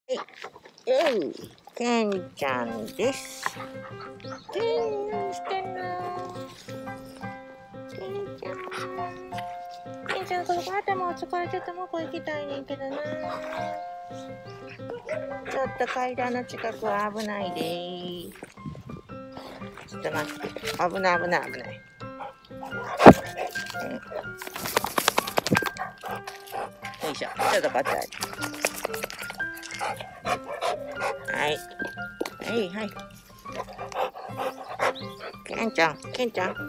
はい、ケンちゃんです。ケン、何してんの？ケンちゃん。ケンちゃん、ここ頭を疲れててもこ行きたいねんけどな。ちょっと階段の近くは危ないで。ちょっと待って。危ない。よいしょ。ちょっとこっちはい。ケンちゃん。入ってな。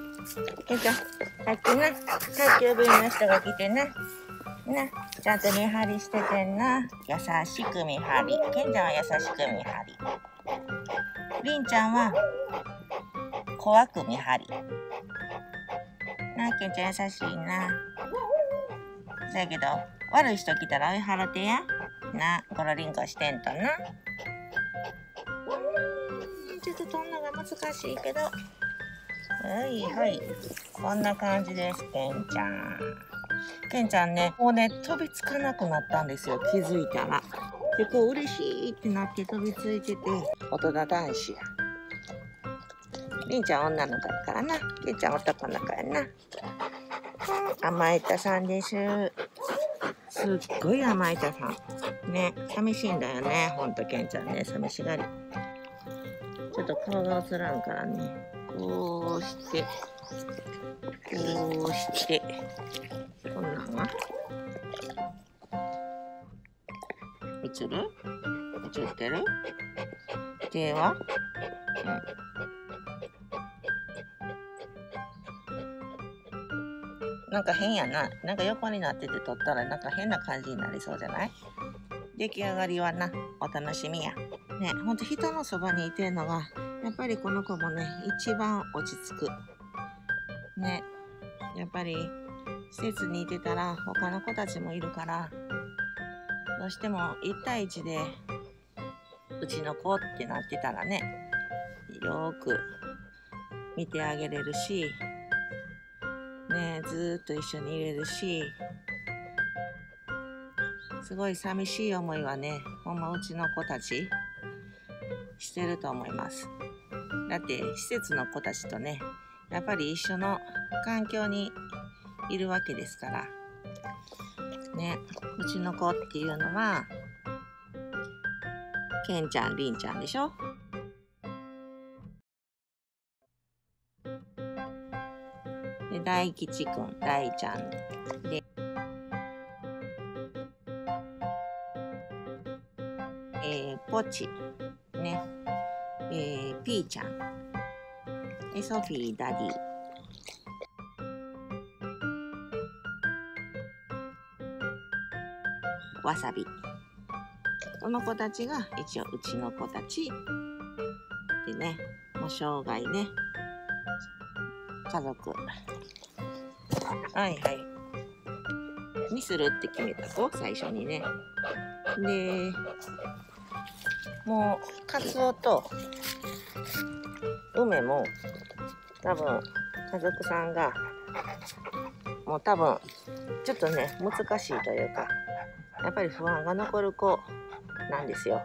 宅急便の人が来てな。ちゃんと見張りしててんな。優しく見張り。ケンちゃんは優しく見張り。リンちゃんは怖く見張り。ケンちゃん優しいな。だけど、悪い人来たら追い払ってや。ゴロリンコしてんとな。ちょっと飛んのが難しいけど。はい。こんな感じです、ケンちゃん。ケンちゃんね、もうね、飛びつかなくなったんですよ、気づいたら。で、こう、嬉しいってなって飛びついてて、大人男子や。りんちゃん女の子やからな。ケンちゃん男の子やな。甘えたさんです。すっごい甘えたさん。ね、寂しいんだよね、ほんとケンちゃんね、寂しがり。ちょっと顔が映らんからね、こうして、こんなんは映ってる？手は？なんか変やな。なんか横になってて撮ったらなんか変な感じになりそうじゃない？出来上がりはな、お楽しみや。ね、ほんと人のそばにいてるのが、やっぱりこの子もね、一番落ち着く。ね、やっぱり施設にいてたら他の子たちもいるから、どうしても1対1でうちの子ってなってたらね、よーく見てあげれるし、ね、ずーっと一緒にいれるし、すごい寂しい思いはね、ほんまうちの子たちしてると思います。だって施設の子たちとね、やっぱり一緒の環境にいるわけですからね。うちの子っていうのはケンちゃん、リンちゃんでしょ。で、大吉くん、大ちゃんで、ポチね、ピーちゃんで、ソフィー、ダディ、わさび。この子たちが一応うちの子たちでね、もう生涯ね、家族。にするって決めた子、最初にね。で、もうカツオと梅も多分家族さんがもう多分ちょっとね難しいというか、やっぱり不安が残る子なんですよ。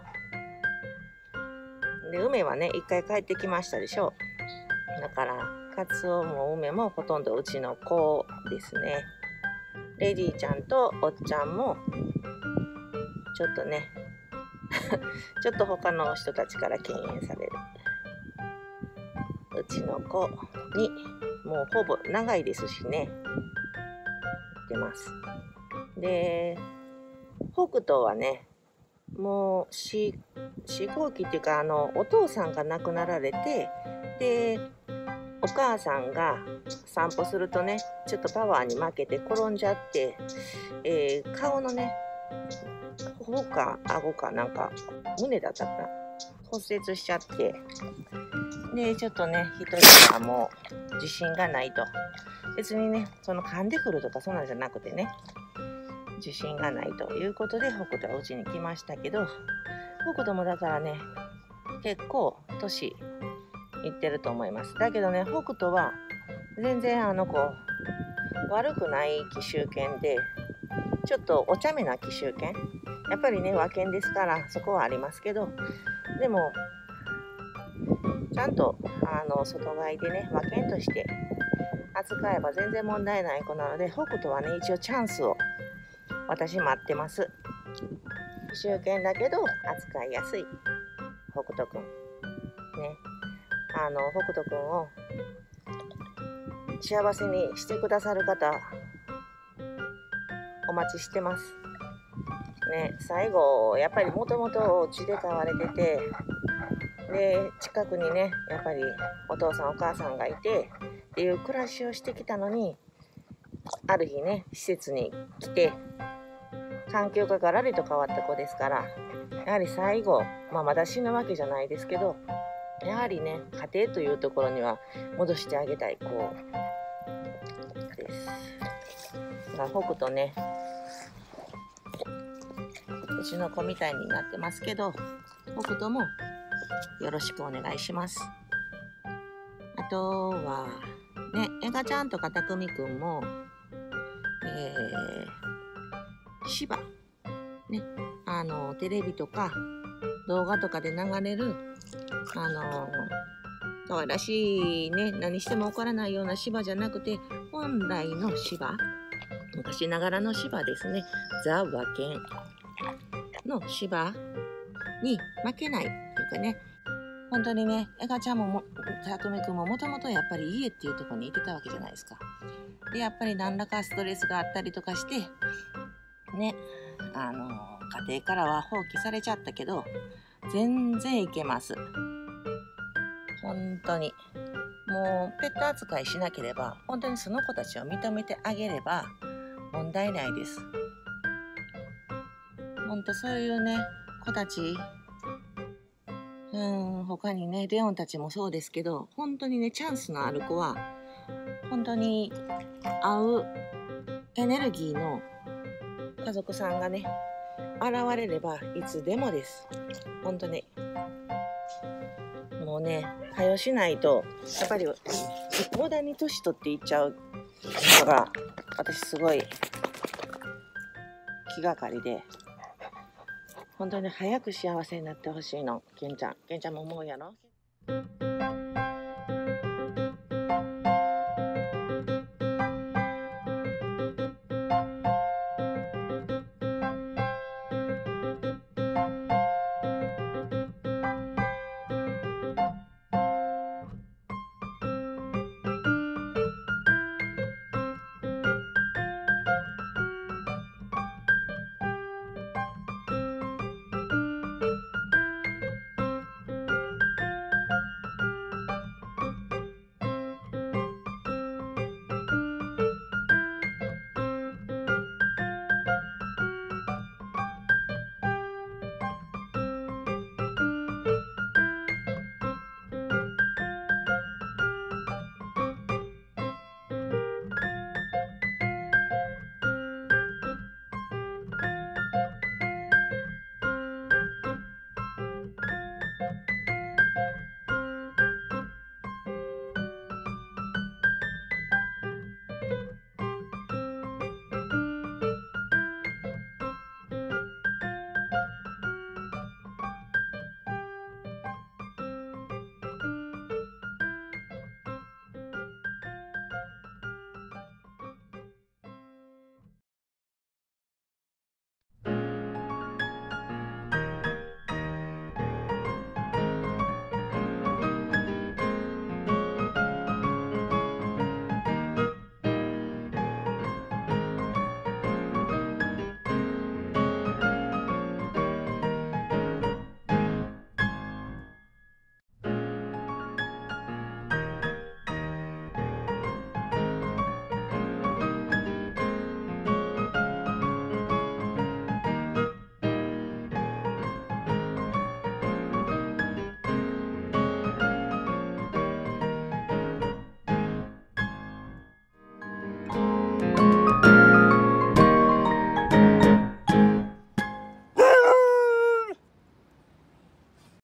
で、梅はね一回帰ってきましたでしょ。だからカツオも梅もほとんどうちの子ですね。レディちゃんとおっちゃんもちょっとねちょっと他の人たちから敬遠される。うちの子にもうほぼ長いですしね、出ます。で、北斗はね、もう四号機っていうか、お父さんが亡くなられて、で、お母さんが散歩するとね、ちょっとパワーに負けて転んじゃって、顔のね、頬か顎かなんか胸だったかな、骨折しちゃって、で、ちょっとね、一人はもう自信がないと。別にね、その噛んでくるとかそんなんじゃなくてね、自信がないということで北斗はうちに来ましたけど、北斗もだからね、結構年いってると思います。だけどね、北斗は全然悪くない奇襲犬で、ちょっとお茶目な奇襲犬やっぱりね和犬ですからそこはありますけど、でもちゃんと外飼いでね和犬として扱えば全然問題ない子なので、北斗はね一応チャンスを私待ってます。奇襲犬だけど扱いやすい北斗くんね。北斗くんを幸せにしてくださる方お待ちしてますね。最後やっぱりもともと血で飼われてて、で近くにねやっぱりお父さんお母さんがいてっていう暮らしをしてきたのに、ある日ね施設に来て環境がガラリと変わった子ですから、やはり最後、まだ死ぬわけじゃないですけど、やはりね家庭というところには戻してあげたい子です。北斗ねうちの子みたいになってますけど、北斗もよろしくお願いします。あとはね、エガちゃんとかたくみくんも、芝ね、テレビとか動画とかで流れる可愛らしいね、何しても怒らないような芝じゃなくて、本来の芝、昔ながらの芝ですね、ザ・和犬の芝に負けないっていうかね、本当にね、エガちゃんもたくみくんももともとやっぱり家っていうところにいてたわけじゃないですか。でやっぱり何らかストレスがあったりとかしてね、家庭からは放棄されちゃったけど全然いけます。本当にもうペット扱いしなければ、本当にその子たちを認めてあげれば問題ないです。本当そういうね子たち、他にねレオンたちもそうですけど、本当にねチャンスのある子は本当に合うエネルギーの家族さんがね現れればいつでもです。本当にもうね早しないと、やっぱり無駄に年取っていっちゃうのが私すごい気がかりで、本当に早く幸せになってほしいの。ケンちゃんも思うやろ。